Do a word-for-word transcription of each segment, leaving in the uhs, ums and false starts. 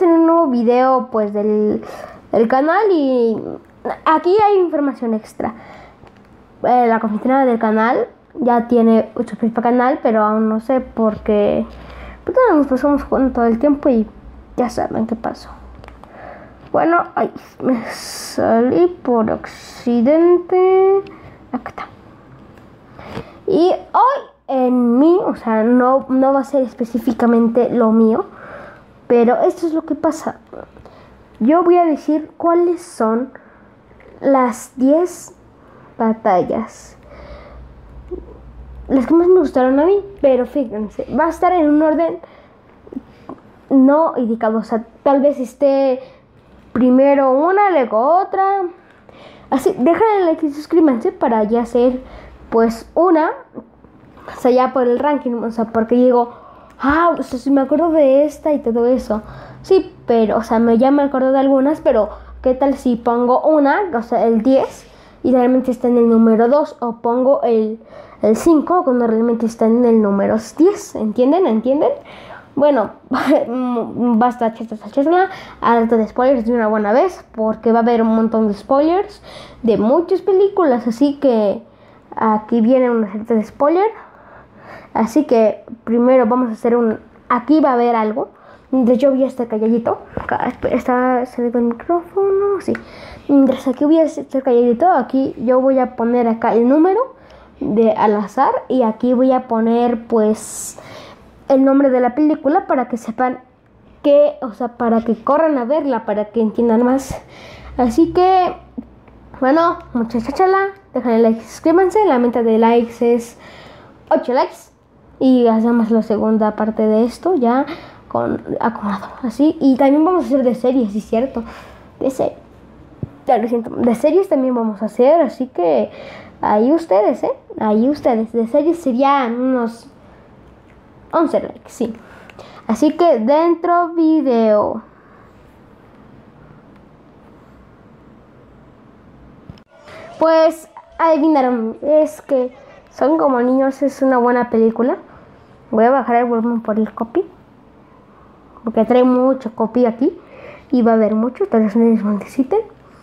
estamos en un nuevo video pues del, del canal y aquí hay información extra. Eh, la confitura del canal ya tiene suscripción para canal, pero aún no sé porque pues, nos pasamos jugando todo el tiempo y ya saben qué pasó. Bueno, ay, me salí por accidente. Acá está. Y hoy en mí, o sea, no, no va a ser específicamente lo mío, pero esto es lo que pasa. Yo voy a decir cuáles son las diez batallas, las que más me gustaron a mí, pero fíjense, va a estar en un orden no indicado, o sea, tal vez esté primero una, luego otra, así, déjenle like y suscríbanse para ya hacer pues una, o sea, ya por el ranking, o sea, porque digo, ah, o sea, si me acuerdo de esta y todo eso, sí, pero, o sea, me ya me acuerdo de algunas, pero ¿qué tal si pongo una, o sea, el diez, y realmente está en el número dos, o pongo el, el cinco cuando realmente está en el número diez, ¿entienden? ¿Entienden? Bueno, basta, cheta, cheta, harta de spoilers de una buena vez, porque va a haber un montón de spoilers de muchas películas, así que aquí viene una cierta de spoiler. Así que primero vamos a hacer un... Aquí va a haber algo. De hecho voy a estar calladito. Está saliendo el micrófono, sí. Mientras aquí voy a estar calladito, aquí yo voy a poner acá el número de al azar, y aquí voy a poner pues el nombre de la película para que sepan que, o sea, para que corran a verla, para que entiendan más. Así que, bueno, muchachos, chala, déjenle like y suscríbanse. La meta de likes es ocho likes. Y hacemos la segunda parte de esto ya con acomodado, así. Y también vamos a hacer de series, sí, cierto. De series. Ya lo siento. De series también vamos a hacer, así que ahí ustedes, ¿eh? Ahí ustedes. De series serían unos once likes, sí. Así que dentro video. Pues adivinaron, es que Son como niños, es una buena película. Voy a bajar el volumen por el copy, porque trae mucho copy aquí y va a haber mucho, tal vez me necesiten.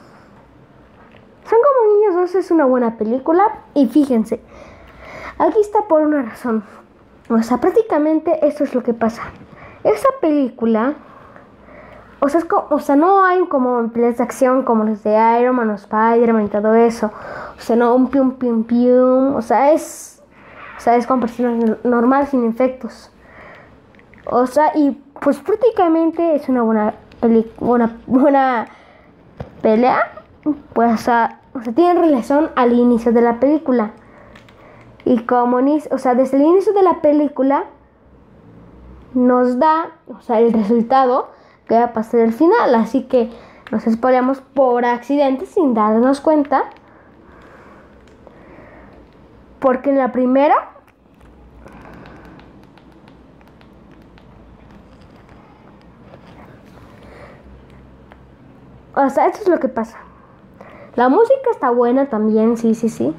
Son como niños dos es una buena película. Y fíjense, aquí está por una razón. O sea, prácticamente esto es lo que pasa. Esa película, o sea, es como, o sea, no hay como peleas de acción como los de Iron Man o Spider-Man y todo eso. O sea, no un pium pium pium. O sea, es, o sea, es con personas normal, sin efectos. O sea, y pues prácticamente es una buena peli, una buena pelea. Pues, o sea, o sea, tiene relación al inicio de la película. Y como, o sea, desde el inicio de la película nos da, o sea, el resultado que va a pasar al final. Así que nos spoileamos por accidente sin darnos cuenta. Porque en la primera o sea, esto es lo que pasa. La música está buena también, sí, sí, sí.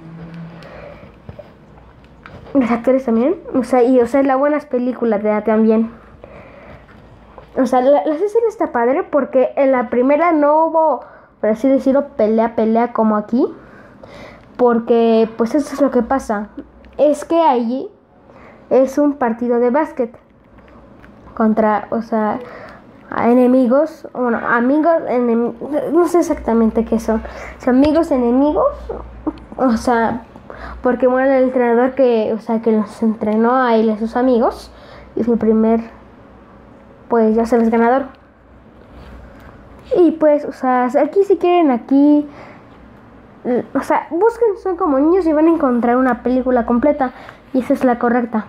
Los actores también. O sea, y o sea, la buenas películas de también. O sea, la, la escena está padre porque en la primera no hubo, por así decirlo, pelea, pelea como aquí. Porque, pues eso es lo que pasa. Es que allí es un partido de básquet contra, o sea, enemigos, bueno, amigos, enem, no sé exactamente qué son. O sea, amigos, enemigos, o sea, porque bueno, el entrenador que, o sea, que los entrenó a él y a sus amigos, y su primer, pues ya sabes, ganador. Y pues, o sea, aquí si quieren, aquí, o sea, busquen Son como niños y van a encontrar una película completa, y esa es la correcta.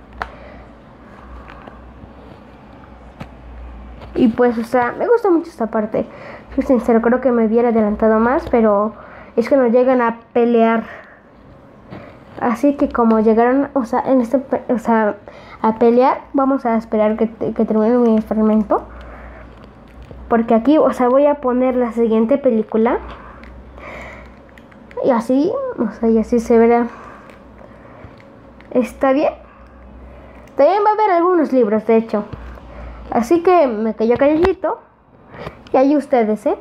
Y pues, o sea, me gusta mucho esta parte. Soy sincero, creo que me hubiera adelantado más, pero es que nos llegan a pelear. Así que como llegaron, o sea, en este, o sea, a pelear, vamos a esperar que, que termine mi experimento. Porque aquí, o sea, voy a poner la siguiente película. Y así, o sea, y así se verá. ¿Está bien? También va a haber algunos libros, de hecho. Así que me cayó calladito. Y ahí ustedes, ¿eh?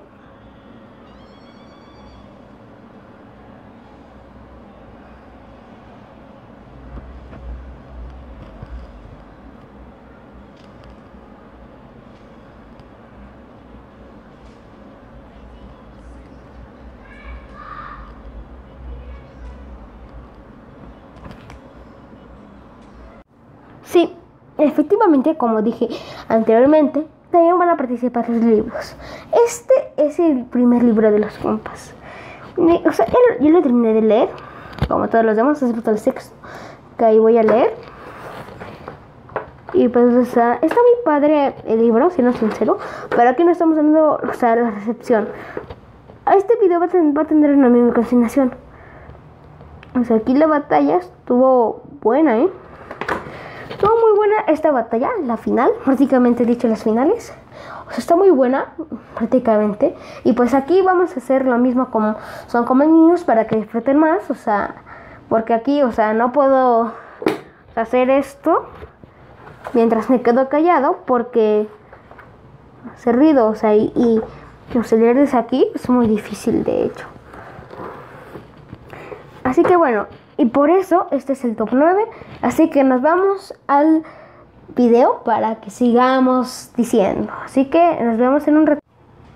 Sí, efectivamente, como dije anteriormente, también van a participar los libros. Este es el primer libro de los compas. O sea, yo lo terminé de leer, como todos los demás, excepto el sexto, que ahí voy a leer. Y pues, o sea, está muy padre el libro, siendo sincero, pero aquí no estamos dando, o sea, la recepción. Este video va a, ten, va a tener una misma continuación. O sea, aquí la batalla estuvo buena, ¿eh? Estuvo muy buena esta batalla, la final, prácticamente dicho las finales. O sea, está muy buena, prácticamente. Y pues aquí vamos a hacer lo mismo como son como niños para que disfruten más. O sea, porque aquí, o sea, no puedo hacer esto mientras me quedo callado porque hace ruido. O sea, y, y o sea, leer desde aquí es muy difícil, de hecho. Así que bueno, y por eso este es el top nueve. Así que nos vamos al video para que sigamos diciendo. Así que nos vemos en un rato.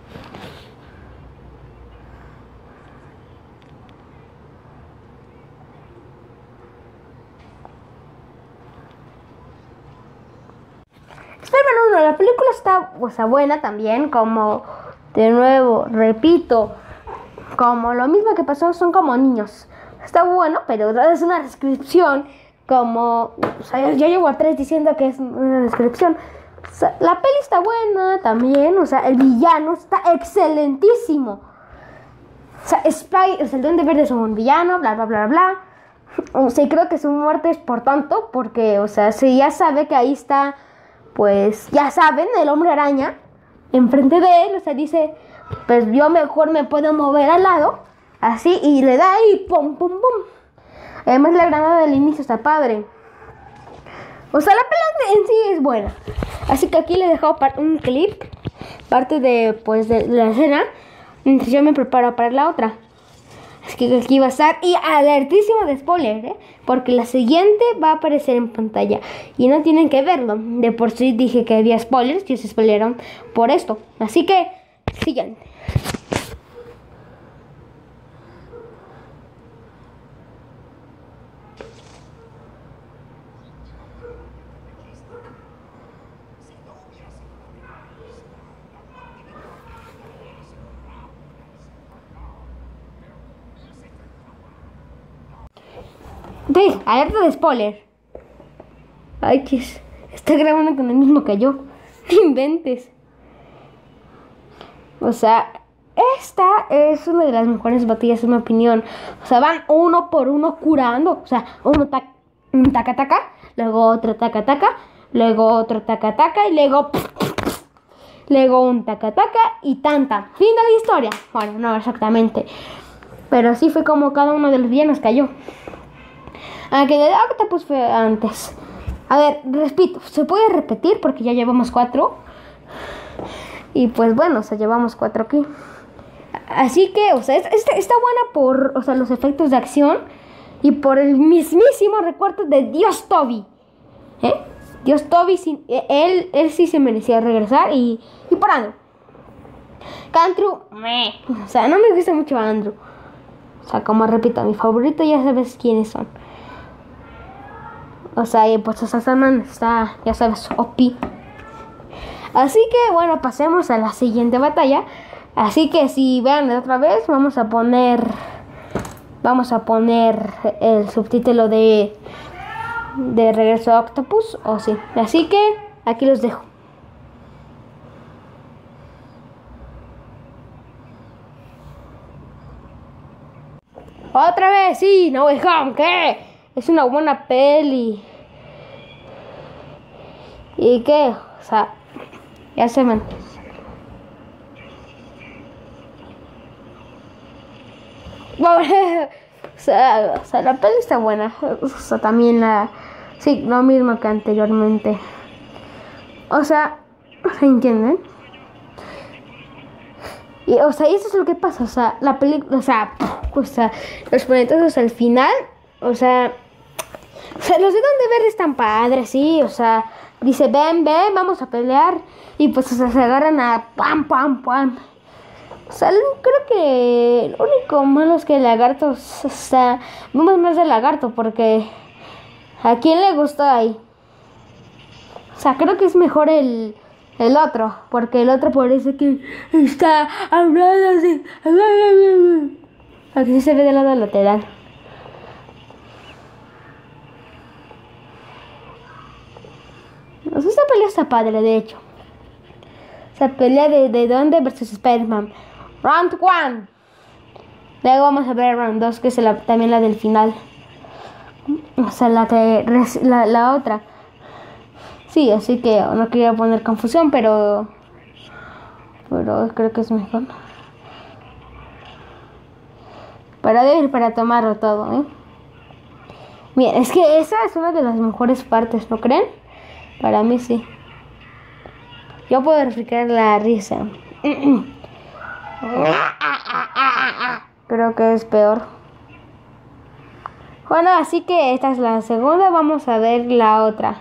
Spider-Man uno, la película está, o sea, buena también, como de nuevo, repito, como lo mismo que pasó, son como niños. Está bueno, pero es una descripción como, o sea, ya llevo a tres diciendo que es una descripción. O sea, la peli está buena también, o sea, el villano está excelentísimo. O sea, Spy, o sea, el Duende Verde es un villano, bla, bla, bla, bla. O sea, creo que su muerte es por tanto, porque, o sea, si ya sabe que ahí está, pues, ya saben, el Hombre Araña, enfrente de él, o sea, dice, pues yo mejor me puedo mover al lado. Así, y le da y pum, pum, pum. Además, la granada del inicio está padre. O sea, la pelea en sí es buena. Así que aquí les dejo un clip, parte de, pues, de la escena, mientras yo me preparo para la otra. Así que aquí va a estar, y alertísimo de spoiler, ¿eh? Porque la siguiente va a aparecer en pantalla. Y no tienen que verlo. De por sí dije que había spoilers, y se spoilearon por esto. Así que, siguiente. Sí, alerta de spoiler. Ay, que está grabando con el mismo que yo. No inventes. O sea, esta es una de las mejores batallas en mi opinión. O sea, van uno por uno curando. O sea, uno ta un taca taca, luego otro taca taca, luego otro taca taca y luego luego un taca taca y tanta. Fin de la historia. Bueno, no exactamente, pero así fue como cada uno de los villanos cayó. Aunque de Octopus fue antes. A ver, repito, se puede repetir porque ya llevamos cuatro. Y pues bueno, o sea, llevamos cuatro aquí. Así que, o sea, es, es, está buena por, o sea, los efectos de acción y por el mismísimo recuerdo de Dios Toby. ¿Eh? Dios Toby, sí, él, él sí se merecía regresar y, y por Andrew. Andrew, meh. O sea, no me gusta mucho Andrew. O sea, como repito, mi favorito ya sabes quiénes son. O sea, y pues o sea, Sandman está, ya sabes, O P. Así que bueno, pasemos a la siguiente batalla. Así que si vean otra vez, vamos a poner Vamos a poner el subtítulo de De Regreso a Octopus, o sí. Así que aquí los dejo. Otra vez, sí, No Way Home, ¿qué? Es una buena peli. ¿Y qué? O sea, ya se ven. O sea, o sea, la peli está buena. O sea, también la... Sí, lo mismo que anteriormente. O sea, O sea, ¿entienden? Y, o sea, eso es lo que pasa, o sea, la película, o sea, o sea, los planetas, o sea, al final, o sea, o sea, los de Donde Verde están padres, sí, o sea, dice, ven, ven, vamos a pelear, y pues, o sea, se agarran a pam, pam, pam. O sea, creo que lo único malo es que el lagarto, o sea, vamos más del lagarto, porque ¿a quién le gusta ahí? O sea, creo que es mejor el, el otro, porque el otro parece que está hablando así. Aquí sí se ve del lado lateral. O sea, esta pelea está padre, de hecho. Esa pelea de, de Donde versus Spider-Man. Round one. Luego vamos a ver Round dos, que es la, también la del final. O sea, la que la, la otra. Sí, así que no quería poner confusión, pero pero creo que es mejor. Para ver, para tomarlo todo, ¿eh? Bien, es que esa es una de las mejores partes, ¿no creen? Para mí sí. Yo puedo replicar la risa. Creo que es peor. Bueno, así que esta es la segunda. Vamos a ver la otra.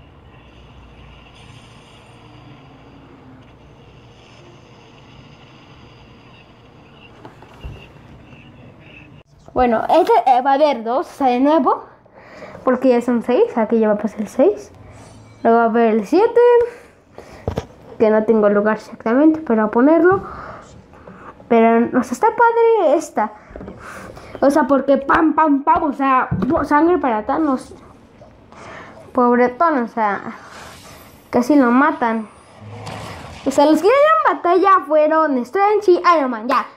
Bueno, este eh, va a haber dos, o sea, de nuevo. Porque ya son seis. Aquí ya va a pasar el seis. Luego va a haber el siete. Que no tengo lugar exactamente para ponerlo. Pero, o sea, está padre esta. O sea, porque pam, pam, pam. O sea, sangre para Thanos. Pobretón, o sea, casi lo matan. O sea, los que dieron batalla fueron Strange y Iron Man, ya.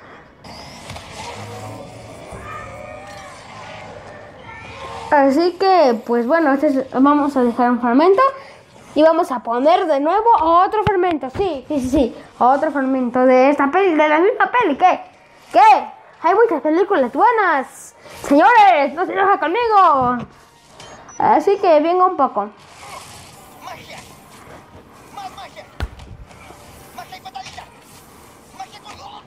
Así que, pues bueno, este es, vamos a dejar un fragmento. Y vamos a poner de nuevo otro fragmento. Sí, sí, sí, sí. Otro fragmento de esta peli, de la misma peli. ¿Qué? ¿Qué? Hay muchas películas buenas. Señores, no se enoja conmigo. Así que venga un poco. Magia. Más magia. Magia y patadita. Magia con gol.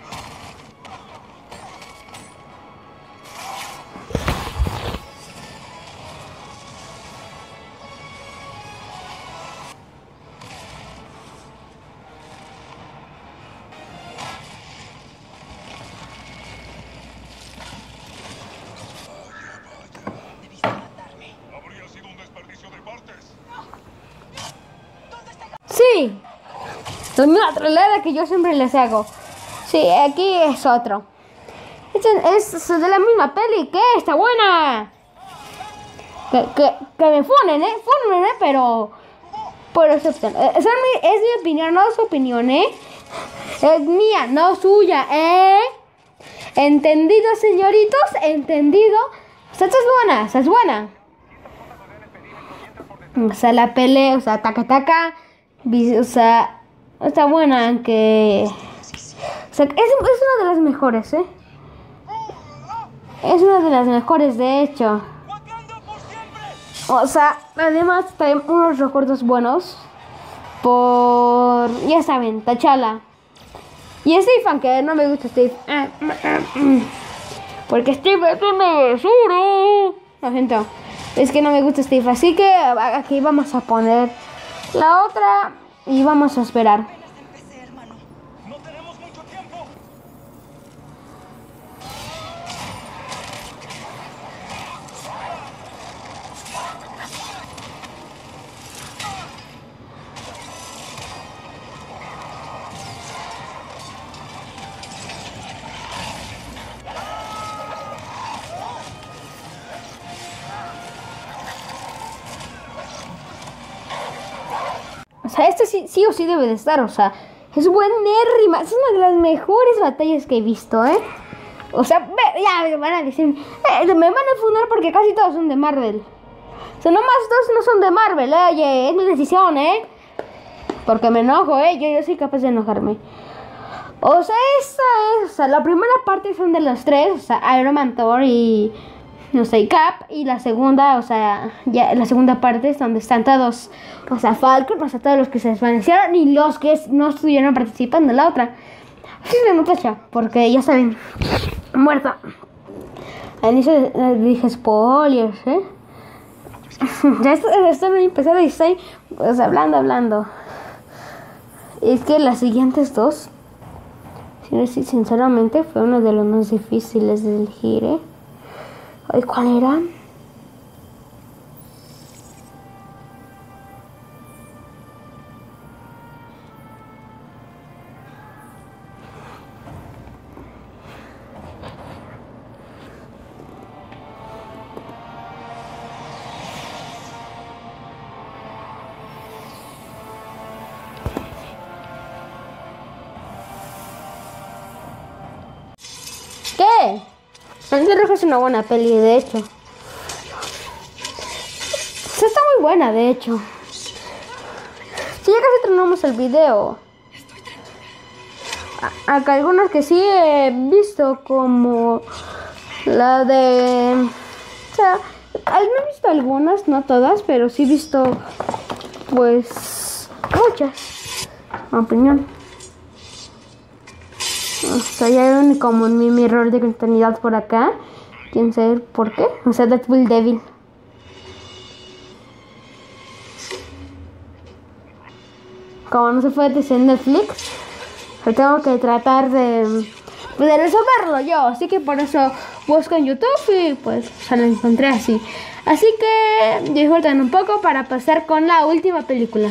Sí, la misma troleada que yo siempre les hago. Sí, aquí es otro. Este es de la misma peli. ¿Qué? Está buena. Que, que, que me funen, ¿eh? Funen, ¿eh? Pero... Pero aceptan. Eh, es, mi, es mi opinión, no su opinión, ¿eh? Es mía, no suya, ¿eh? ¿Entendido, señoritos? ¿Entendido? O sea, esta es buena, esta es buena. O sea, la pelea, o sea, taca, taca. O sea, está buena, aunque... O sea, es, es una de las mejores, ¿eh? Es una de las mejores, de hecho. O sea, además trae unos recuerdos buenos. Por... Ya saben, T'Challa. Y Steve, aunque no me gusta Steve. Porque Steve es una basura. Lo siento. Es que no me gusta Steve. Así que aquí vamos a poner la otra y vamos a esperar. No tenemos mucho tiempo. O sea, este sí, sí o sí debe de estar, o sea, es buenérrima. Es una de las mejores batallas que he visto, ¿eh? O sea, ya me van a decir, eh, me van a fundar porque casi todos son de Marvel. O sea, nomás dos no son de Marvel, ¿eh? Oye, es mi decisión, ¿eh? Porque me enojo, ¿eh? Yo, yo soy capaz de enojarme. O sea, esa es, o sea, la primera parte son de los tres, o sea, Iron Man, Thor y... no sé, Cap, y la segunda, o sea, ya la segunda parte es donde están todos, o sea, Falcon, o sea, todos los que se desvanecieron y los que no estuvieron participando en la otra. Así es la muchacha, porque ya saben, muerta. Al inicio les dije spoilers, ¿eh? Ya esto, esto me empezó y estoy, pues, hablando, hablando. Es que las siguientes dos, sinceramente, fue uno de los más difíciles de elegir, ¿eh? ¿Y cuál era? ¿Qué? Antes Rojo es una buena peli, de hecho. Sí, está muy buena, de hecho. Sí, ya casi terminamos el video. A- Acá algunos que sí he visto, como la de... O sea, no he visto algunas, no todas, pero sí he visto, pues, muchas, en mi opinión. O sea, ya hay un, como un mini error de continuidad por acá. Quién sabe por qué. O sea, Deadpool Devil. Como no se puede decir en Netflix, yo tengo que tratar de, de resolverlo yo. Así que por eso busco en YouTube y pues o sea, lo encontré así. Así que disfruten un poco para pasar con la última película.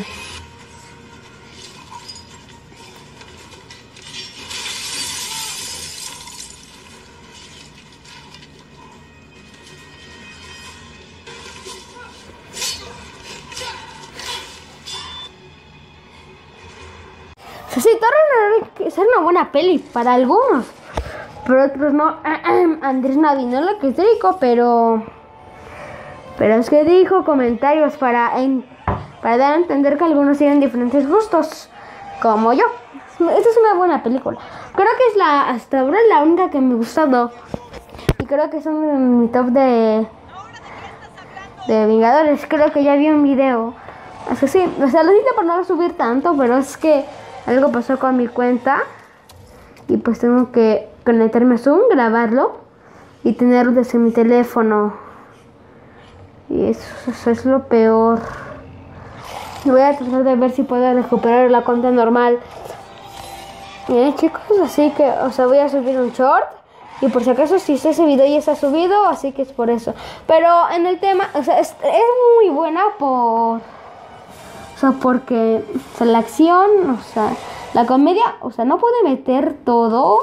O sea, sí, Thor debe ser una buena peli para algunos, pero otros no. Andrés no adivinó lo que dijo, pero pero es que dijo comentarios para en, para dar a entender que algunos tienen diferentes gustos, como yo. Esta es una buena película. Creo que es la hasta ahora la única que me ha gustado y creo que es un mi top de de Vengadores. Creo que ya vi un video. Es que sí, o sea, lo hice por no subir tanto, pero es que algo pasó con mi cuenta y pues tengo que conectarme a Zoom, grabarlo y tenerlo desde mi teléfono. Y eso, eso es lo peor. Voy a tratar de ver si puedo recuperar la cuenta normal. Bien, chicos, así que, o sea, voy a subir un short. Y por si acaso, si ese video ya está subido, así que es por eso. Pero en el tema, o sea, es, es muy buena por... O sea, porque o sea, la acción, o sea, la comedia, o sea, no puede meter todo.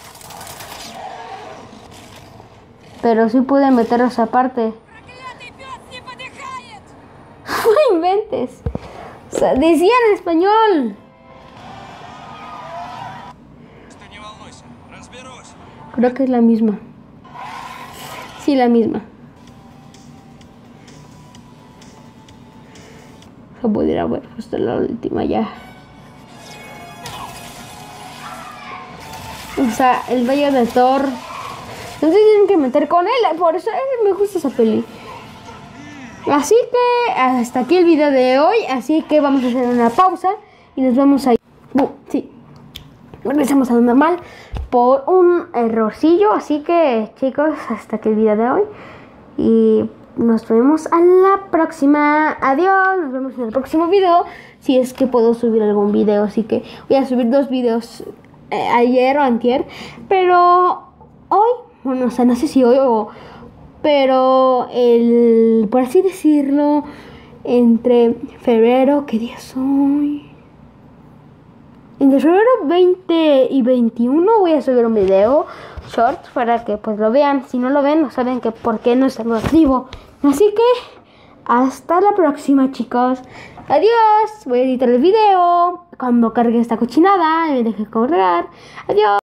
Pero sí puede meter esa parte. No inventes. O sea, decía en español. Creo que es la misma. Sí, la misma. Se pudiera haber puesto la última ya. O sea, el bello de Thor. No se tienen que meter con él. Por eso me gusta esa peli. Así que hasta aquí el video de hoy. Así que vamos a hacer una pausa. Y nos vamos a ir. Uh, sí. Regresamos a lo normal. Por un errorcillo. Así que chicos, hasta aquí el video de hoy. Y nos vemos a la próxima. Adiós. Nos vemos en el próximo video. Si es que puedo subir algún video. Así que voy a subir dos videos. Eh, ayer o antier. Pero hoy. Bueno, o sea, no sé si hoy o... Pero el... Por así decirlo. Entre febrero... ¿Qué día soy? Entre febrero veinte y veintiuno voy a subir un video short para que pues lo vean. Si no lo ven, no saben que por qué no estamos activo. Así que hasta la próxima, chicos. Adiós. Voy a editar el video cuando cargue esta cochinada y me deje cargar. Adiós.